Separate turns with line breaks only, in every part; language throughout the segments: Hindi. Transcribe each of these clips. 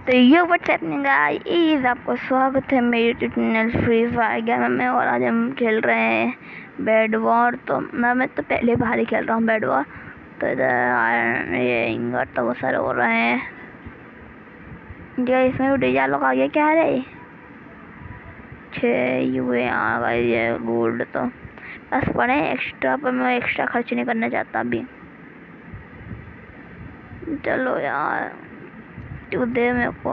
तो ये व्हाट्सएप गाइस, आपको स्वागत है मेरे YouTube channel Free Fire game में। और आज हम खेल रहे हैं बेड वॉर। तो मैं तो पहले बाहर ही खेल रहा हूँ बेड वॉर। तो इधर ये इंगट तो बहुत सारे हो रहे हैं। इसमें डीजा लोग आ गया क्या रे? 6 हुए यहाँ ये गोल्ड तो बस पड़े एक्स्ट्रा, पर मैं एक्स्ट्रा खर्च नहीं करना चाहता अभी। चलो यार तू दे मेरे को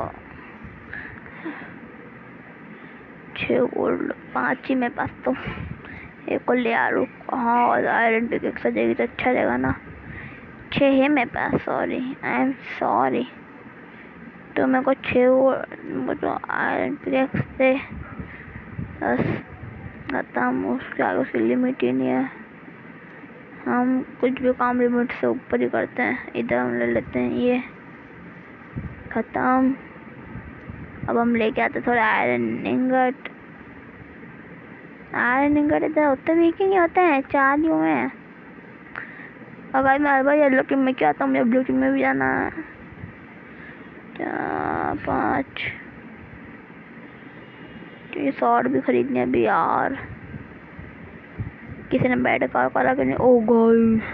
6 गोल्ड, 5 ही मेरे पास। तो एक को ले आ रुक। हाँ और आयरन पिक सजेगी तो अच्छा रहेगा ना। 6 है मेरे पास, सॉरी आई एम सॉरी। तो मेरे को 6 तो आयरन पिक से बस खत्म। उसके आगे उसकी लिमिट ही नहीं है। हम कुछ भी काम लिमिट से ऊपर ही करते हैं। इधर हम ले लेते हैं ये, खत्म। अब हम लेके आते थोड़ा आयरन इंगट। आयरन इंगट इधर होते भी कि नहीं होते हैं? 4 ही हुए हैं। अगर मैं हर बार येलो टीम में क्या आता हूँ, मुझे ब्लू टीम में भी जाना है। 4 5 ये शॉर्ट भी खरीदने अभी यार। किसी ने बैट कवर करा कि नहीं? ओ गाइस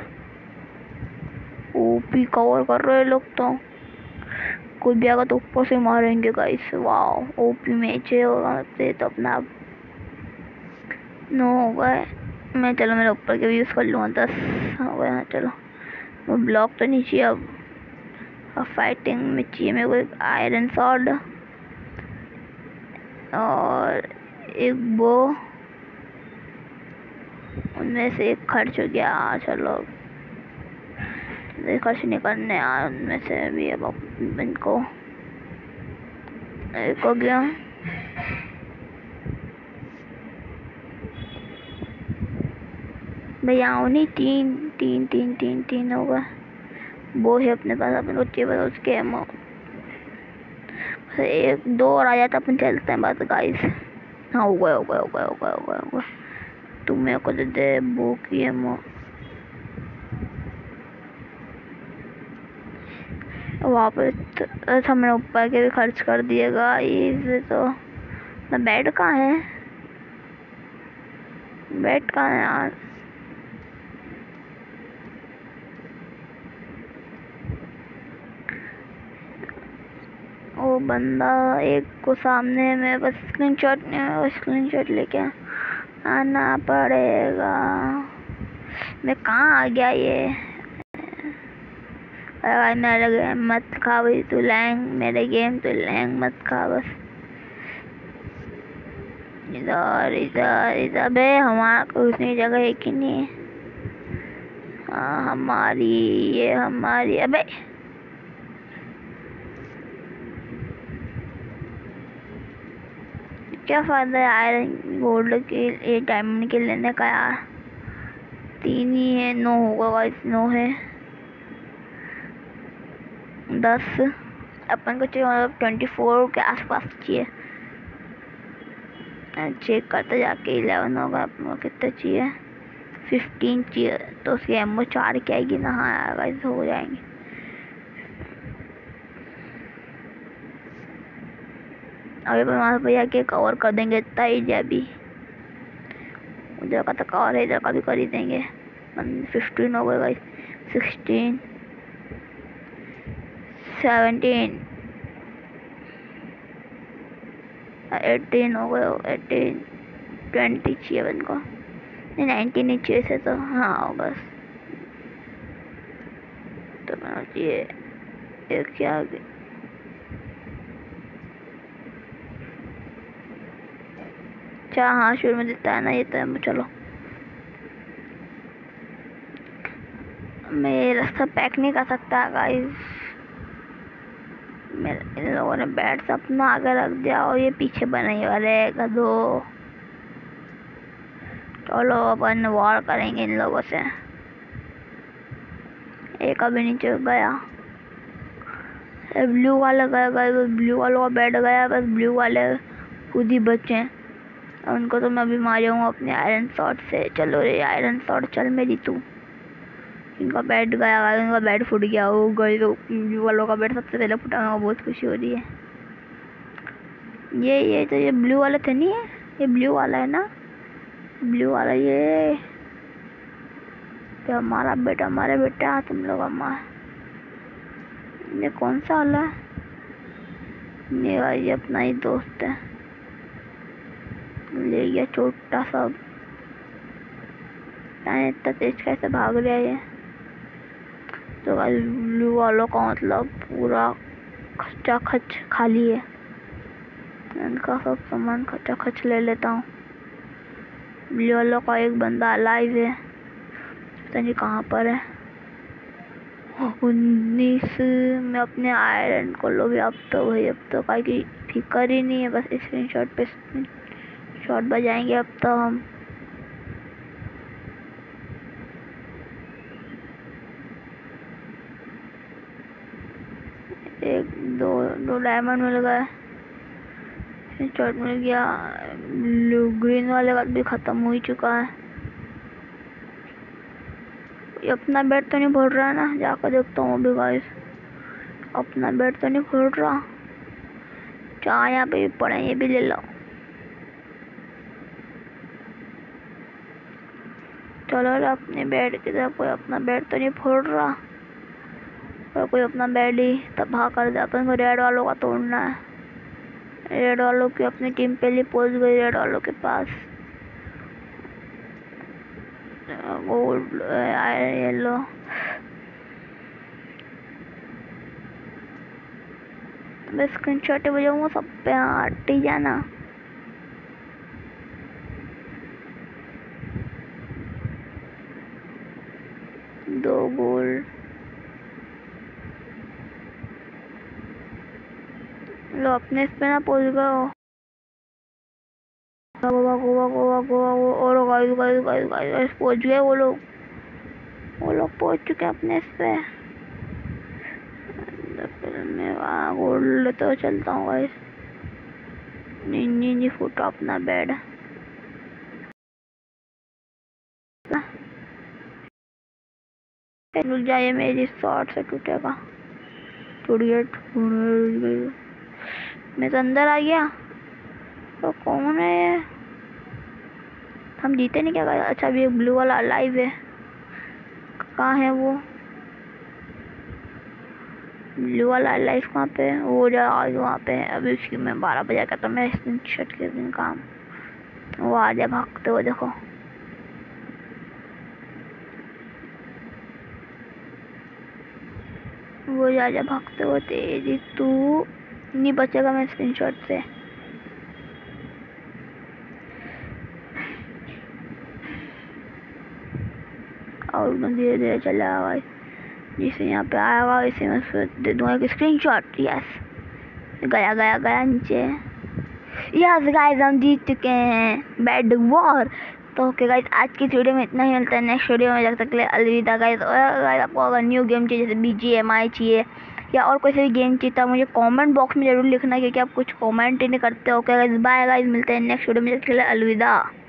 ओपी कवर कर रहे हैं लोग। तो कोई भी आगा तो ऊपर से मारेंगे गाइस। वाह ओपी मैच है। और तो अपना नो हो गए। मैं चलो मेरे ऊपर के भी यूज़ कर लूँगा। 10 हो गया। चलो वो ब्लॉक तो नहीं चाहिए अब फाइटिंग में चाहिए मेरे को एक आयरन सॉर्ड और एक बो। उनमें से एक खर्च हो गया। चलो खर्च नहीं करने यार उनमें से भी। अब इनको एक हो गया। भैया आओ नहीं। 3 होगा। वो है अपने पास, अपने को चाहिए बस उसके एमो। 1 2 और आ जाता अपन चलते हैं बस गाइस। हाँ हो गया हो गया हो गया हो गया हो गया हो गया। तू मेरे को दे दे वो की एमो। वहाँ पर हमने ऊपर के भी खर्च कर दिएगा इसे। तो मैं बेड कहाँ है? बेड कहाँ है यार? वो बंदा एक को सामने में बस स्क्रीनशॉट लेके आना पड़ेगा। मैं कहाँ आ गया ये? अरे मेरे गेम मत खा भाई तू लैंग। मेरे गेम तो लैंग मत खा बस। इधर इधर इधर बे हमारा कोई जगह है कि नहीं? हाँ हमारी, ये हमारी। अबे क्या फायदा है आयरन गोल्ड के ये डायमंड के लेने का यार? 3 ही है। 9 होगा गाइस, 9 है। 10 अपन को चाहिए, मतलब 24 के आसपास चाहिए। चेक करते जाके 11 होगा। अपन को कितना चाहिए? 15 चाहिए। तो उसकी एमओ 4 की आएगी ना? हाँ यार गाइस हो जाएंगे। अभी अपन वहाँ भैया के कवर कर देंगे इतना ही। अभी उधर का तो कवर है, इधर का भी कर ही देंगे। 15 हो गए गाइस। 16 17 18 हो गए। 18 20 चाहिए अपन को। नहीं 19 ही चाहिए से तो। हाँ बस तो मैं चाहिए एक क्या आगे। अच्छा हाँ शुरू में देता है ना ये तो। चलो मैं रास्ता पैक नहीं कर सकता गाइस। मेरे इन लोगों ने बैट अपना आगे रख दिया और ये पीछे बने वाले गधो। चलो अपन वॉर करेंगे इन लोगों से। एक अभी नीचे गया। ब्लू वाला गया। ब्लू वालों का बैट गया। बस ब्लू वाले खुद ही बचे हैं। उनको तो मैं अभी मारूंगा अपने आयरन शॉट से। चलो रे आयरन शॉट चल मेरी तू। इनका बैट गया। इनका बैट फूट गया। वो गए तो ब्लू वालों का बैट सबसे पहले फूटा। बहुत खुशी हो रही है। ये तो ये ब्लू वाला तो नहीं है, ये ब्लू वाला है ना, ब्लू वाला ये हमारा बेटा, हमारे बेटा तुम लोग अम्मा। ये कौन सा वाला है? ये अपना ही दोस्त है, ले गया छोटा सा। इतना तेज कैसे भाग रहा है ये? तो गाइस ब्लू वालों का मतलब पूरा खचा खच खाली है, इनका सब सामान खचा खच ले लेता हूँ। ब्लू वालों का एक बंदा अलाइव है, पता नहीं कहाँ पर है। 19 में अपने आयरन को लो भी। अब तो भाई अब तो काहे की फिकर ही नहीं है, बस स्क्रीनशॉट पे शॉट बजाएंगे अब तो हम। दो डायमंड मिल गए, शॉट मिल गया। ब्लू ग्रीन वाले का भी खत्म हो ही चुका है। ये अपना बेड तो नहीं फोड़ रहा है ना? जाकर देखता हूँ अभी गाइस, अपना बेड तो नहीं फोड़ रहा। चार यहाँ पे भी पड़े, ये भी ले लो। चलो अपने बेड की तरफ, कोई अपना बेड तो नहीं फोड़ रहा, और कोई अपना बेड ही तबाह कर दे। अपन को रेड वालों का तोड़ना है। रेड वालों की अपनी टीम पहले पहुंच गई, रेड वालों के पास। गोल्ड येलो, मैं स्क्रीनशॉट बजाऊंगा सब पे, हट ही जाना। दो गोल्ड लो, अपने इस पे ना पहुंच गए हो। गोवा गोवा गोवा गोवा, और गाइस गाइस गाइस गाइस पहुंच गए वो लोग पहुंच चुके हैं अपने इस पे। मैं वहाँ गोल्ड तो चलता हूँ गाइस। नहीं फूटा अपना बेड। रुक जाइए, मेरी शॉर्ट से टूटेगा। टूट गया। मैं तो अंदर आ गया। तो कौन है ये? हम जीते नहीं क्या? अच्छा अभी एक ब्लू वाला लाइव है, कहाँ है वो ब्लू वाला लाइव? कहाँ पे वो? जा वहाँ पे है। अभी उसकी मैं 12 बजे का तो मैं स्क्रीनशॉट के दिन काम, वो आ जाए भागते हुए, देखो वो जा भागते हुए। तेरी तू नहीं बचेगा मैं स्क्रीनशॉट से। और मैं धीरे धीरे चला आएगा, जिसे यहाँ पे आएगा इसे मैं उसको दे दूंगा एक स्क्रीनशॉट। यस, गया गया गया नीचे। यस गाइस, हम जीत चुके हैं बैड वॉर। तो ओके गाइस, आज की वीडियो में इतना ही। मिलता है नेक्स्ट वीडियो में, जब तक के लिए अलविदा गाइस। और गाइस आपको अगर न्यू गेम चाहिए, जैसे BGMI चाहिए या और कोई सा भी गेम चाहिए, तो मुझे कमेंट बॉक्स में जरूर लिखना, क्योंकि आप कुछ कमेंट ही नहीं करते। ओके गाइस, बाय गाइस, मिलते हैं नेक्स्ट वीडियो में, जब तक के लिए अलविदा।